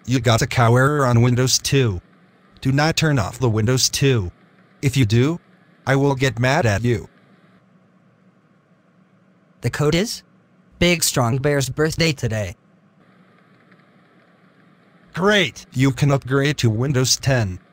You got a cow error on Windows 2. Do not turn off the Windows 2. If you do, I will get mad at you. The code is Big Strong Bear's birthday today. Great! You can upgrade to Windows 10.